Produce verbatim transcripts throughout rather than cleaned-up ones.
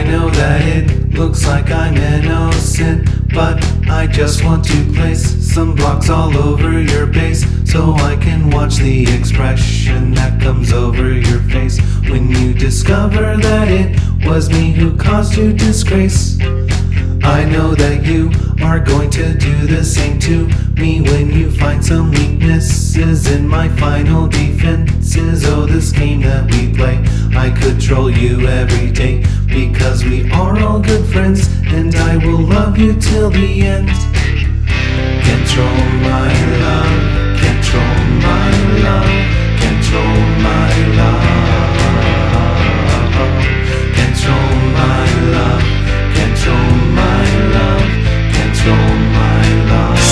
know that it looks like I'm innocent, but I just want to place some blocks all over your base, so I can watch the expression that comes over your face when you discover that it was me who caused you disgrace. I know that you are going to do the same to me when you find some weaknesses in my final defenses. Oh, this game that we play, I control you every day, because we are all good friends, and I will love you till the end. Control my love, control my love, control my love, control my love, control my love, control my love.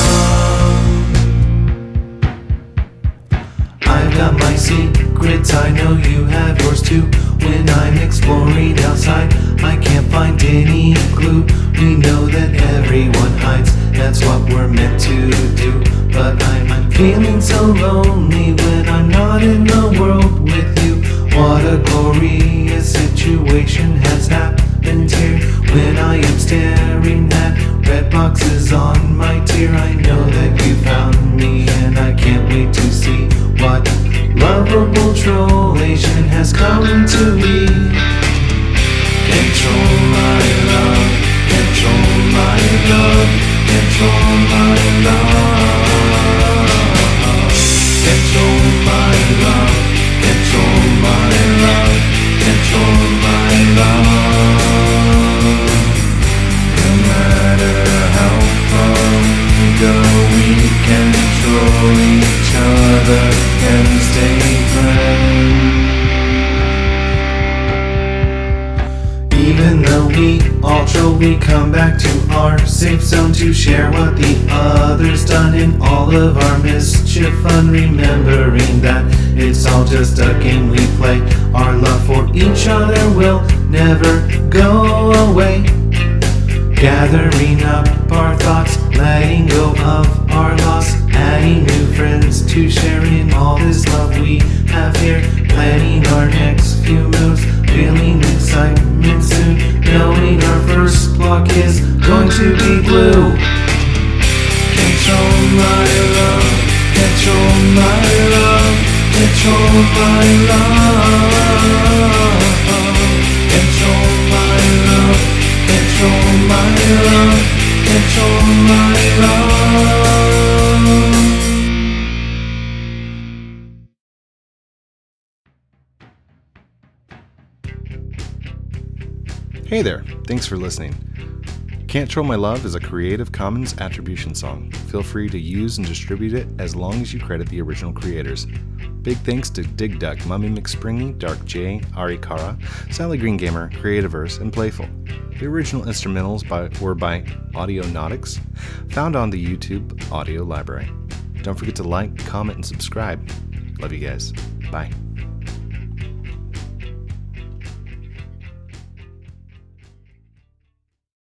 I've got my secrets, I know you have yours too. When I'm exploring outside, I can't find any clue. We know that everyone hides, that's what we're meant to do. But I'm, I'm feeling so lonely when I'm not in the world with you. What a glorious situation has happened here. When I am staring at red boxes on my tier, I know that you found me, and I can't wait to see what lovable trollation has come to me. Control my love, control my love, control my love, control my love, control my love, control my love. No matter how far we go, we control each other and stay friends. Even though we all troll, we come back to our safe zone to share what the other's done in all of our mischief fun, remembering that it's all just a game we play. Our love for each other will never go away. Gathering up our thoughts, letting go of our loss, adding new friends to sharing all this love we have here, planning our next few moves, feeling excitement soon, knowing our first block is going to be blue. Control my love, control my love, control my love, control my love, control my love, control my love. Hey there, thanks for listening. Can't Troll My Love is a Creative Commons attribution song. Feel free to use and distribute it as long as you credit the original creators. Big thanks to Dig Duck, Mummy McSpringy, Dark J, Ari Kara, Sally Green Gamer, Creativerse, and Playful. The original instrumentals by, were by Audionautics, found on the YouTube audio library. Don't forget to like, comment, and subscribe. Love you guys. Bye.